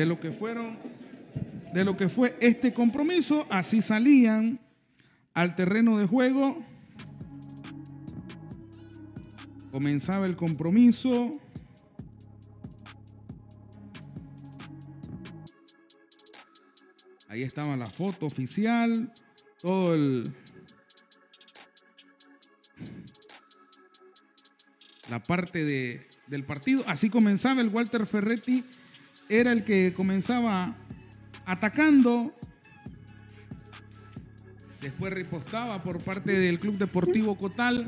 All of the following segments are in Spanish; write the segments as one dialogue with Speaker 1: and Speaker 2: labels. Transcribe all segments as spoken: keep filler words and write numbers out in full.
Speaker 1: de lo que fueron, de lo que fue este compromiso. Así salían al terreno de juego. Comenzaba el compromiso. Ahí estaba la foto oficial, todo el... la parte de, del partido. Así comenzaba el Walter Ferretti, era el que comenzaba atacando. Después ripostaba por parte del Club Deportivo Cotal.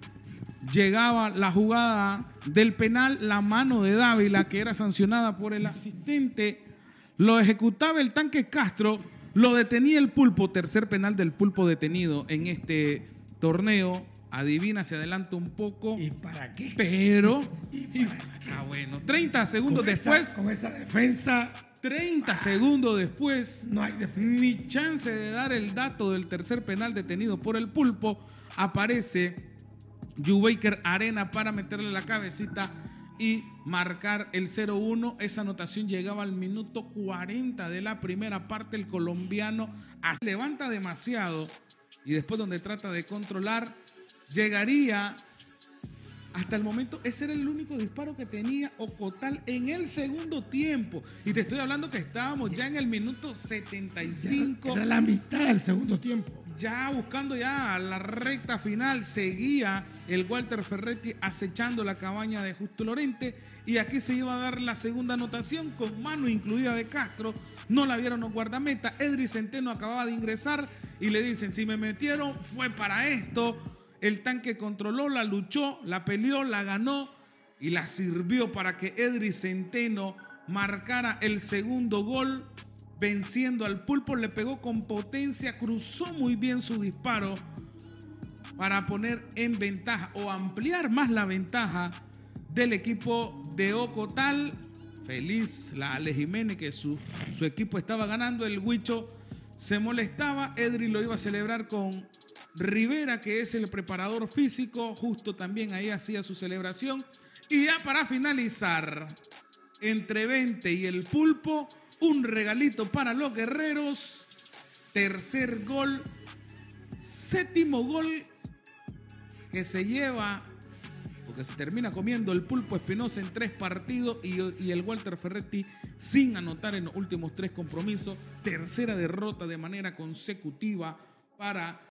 Speaker 1: Llegaba la jugada del penal, la mano de Dávila, que era sancionada por el asistente. Lo ejecutaba el Tanque Castro, lo detenía el Pulpo. Tercer penal del Pulpo detenido en este torneo. Adivina, se adelanta un poco.
Speaker 2: ¿Y para qué?
Speaker 1: Pero,
Speaker 2: ¿Y para qué?
Speaker 1: Ah, bueno, treinta segundos
Speaker 2: con
Speaker 1: después.
Speaker 2: Esa, con esa defensa.
Speaker 1: treinta segundos después.
Speaker 2: No hay defensa.
Speaker 1: Ni chance de dar el dato del tercer penal detenido por el Pulpo. Aparece Yubaker Arena para meterle la cabecita y marcar el cero uno. Esa anotación llegaba al minuto cuarenta de la primera parte. El colombiano levanta demasiado y después, donde trata de controlar, llegaría hasta el momento. Ese era el único disparo que tenía Ocotal en el segundo tiempo. Y te estoy hablando que estábamos ya en el minuto setenta y cinco.
Speaker 2: Era la mitad del segundo tiempo.
Speaker 1: Ya buscando ya la recta final. Seguía el Walter Ferretti acechando la cabaña de Justo Lorente. Y aquí se iba a dar la segunda anotación con mano incluida de Castro. No la vieron los guardametas. Edry Centeno acababa de ingresar y le dicen: si me metieron fue para esto. El Tanque controló, la luchó, la peleó, la ganó y la sirvió para que Edry Centeno marcara el segundo gol, venciendo al Pulpo. Le pegó con potencia, cruzó muy bien su disparo para poner en ventaja o ampliar más la ventaja del equipo de Ocotal. Feliz la Ale Jiménez, que su, su equipo estaba ganando. El Huicho se molestaba. Edry lo iba a celebrar con Rivera, que es el preparador físico. Justo también ahí hacía su celebración. Y ya para finalizar, entre veinte y el Pulpo, un regalito para los guerreros. Tercer gol, séptimo gol que se lleva, porque se termina comiendo el Pulpo Espinosa en tres partidos y, y el Walter Ferretti sin anotar en los últimos tres compromisos. Tercera derrota de manera consecutiva para